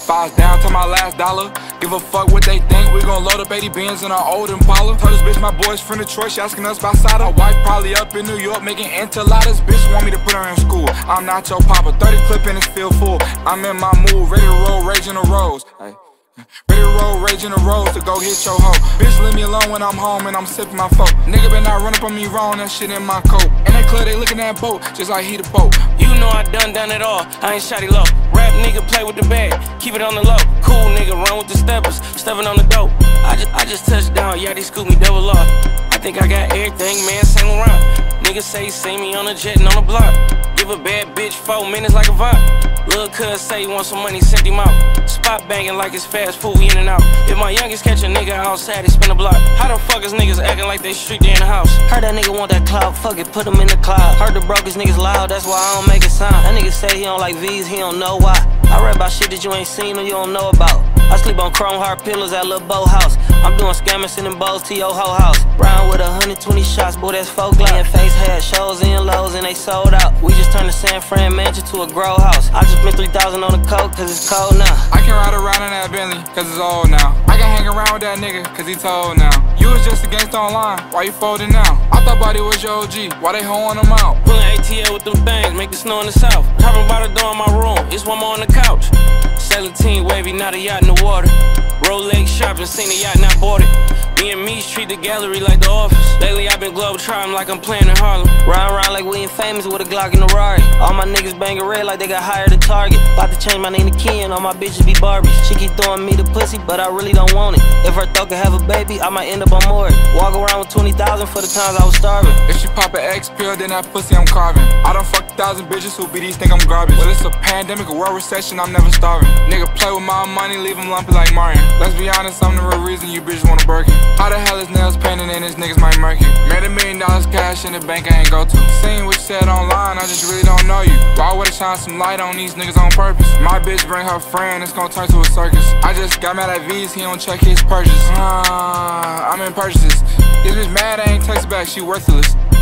Files down to my last dollar. Give a fuck what they think. We gon' load up 80 Benz in our old Impala. Told this bitch my boy's from Detroit. She asking us about Sada. My wife probably up in New York making enchiladas. Bitch want me to put her in school. I'm not your papa. 30 clip in this field full. I'm in my mood, ready to roll, rage in the rose. Hey. Ready to roll, rage in the road to go hit your hoe. Bitch, leave me alone when I'm home and I'm sipping my folk. Nigga better not run up on me wrong, that shit in my coat. In that club, they lookin' at boat, just like he the boat. You know I done it all, I ain't Shawty Lo. Rap nigga play with the bag, keep it on the low. Cool nigga run with the steppers, steppin' on the dope. I just touched down, Yachty scoop me double off. I think I got everything, man, sing around. Niggas say he see me on the jet and on the block. Give a bad bitch 4 minutes like a vibe. Lil' cuz say he want some money, sent him out. Spot banging like it's fast food, we in and out. If my youngest catch a nigga outside, he spin a block. How the fuck is niggas acting like they street there in the house? Heard that nigga want that clout, fuck it, put him in the cloud. Heard the brokest niggas loud, that's why I don't make a sound. That nigga say he don't like V's, he don't know why. I read about shit that you ain't seen or you don't know about. I sleep on chrome heart pillows at Lil Bo house. I'm doing scamming, sending bows to your whole house. Round with 120 shots, boy, that's 4 Glock. Face had shows in lows and they sold out. We just turned the San Fran mansion to a grow house. I just spent 3,000 on the coke cause it's cold now. I can ride around in that Bentley cause it's old now. I can hang around with that nigga cause he told now. You was just against online, why you folding now? I thought Buddy was your OG, why they hoeing him out? Pulling ATL with them things, make it snow in the south. Dropping by the door in my room, it's one more on the couch. 17 wavy, not a yacht in the water. Rolex shopping, seen the yacht, not bought it. Me and me treat the gallery like the office. Lately I've been globe-trotting like I'm playing in Harlem. Riding around like we ain't famous with a Glock and a Rari. All my niggas bangin' red like they got hired at Target. About to change my name to Ken, all my bitches be Barbies. She keep throwing me the pussy, but I really don't want it. If her thought could have a baby, I might end up on more. Walk around with 20,000 for the times I was starving. If she pop an X pill, then that pussy I'm carving. I done fucked 1,000 bitches who be these think I'm garbage. Well, it's a pandemic, a world recession, I'm never starving. Nigga play with my money, leave him lumpy like Martin. Let's be honest, I'm the real reason you bitches wanna Birkin. How the hell is nails painted and these niggas might murk you? Made $1 million cash in the bank I ain't go to. Seen what you said online, I just really don't know you. Why would I shine some light on these niggas on purpose? My bitch bring her friend, it's gonna turn to a circus. I just got mad at V's, he don't check his purchase. I'm in purchases. This bitch mad, I ain't text back, she worthless.